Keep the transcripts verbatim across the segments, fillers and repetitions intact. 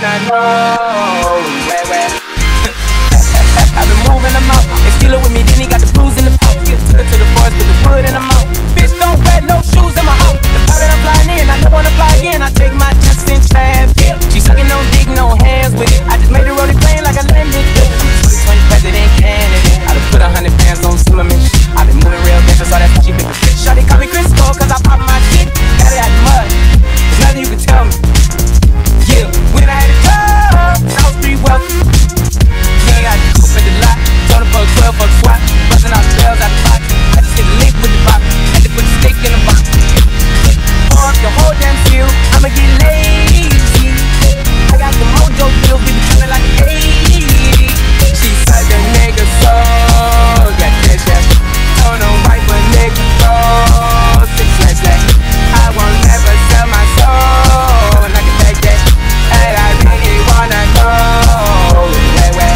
wanna know where, where. I've been moving them out. They steal it with me, then he got the blues in the pouch. Took it to the forest with the wood in the mouth. Bitch, don't wear no shoes in my house. The pilot I'm flying in, I don't wanna fly again. I take my chances in traffic. She sucking no dick, no hands with it. I just made the road plane like I landed. twenty president candidate. I done put a hundred bands on Zimmerman. I been moving real gangster, so that's what she picked the bitch. Shawty call me Crisco, cause I pop my shit. Got it out the mud. There's nothing you can tell me. Yeah, when I had a club, I was pretty wealthy. You ain't got the coupe at the lot. Told her for a twelve for the swap. Bustin' out shells out the box. I just hit the link with the box. Had to put the stick in the box. Pour up the whole damn field. I'ma get lazy. I got the mojo deals. We be trippin' like an eighty. She said the nigga so. Got that shit. On a white but nigga so. Six slash slash. I won't never sell my soul. And I can take that. And I really wanna know where, where.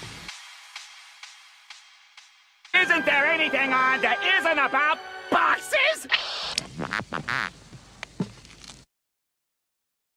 Isn't there anything on that isn't about boxing?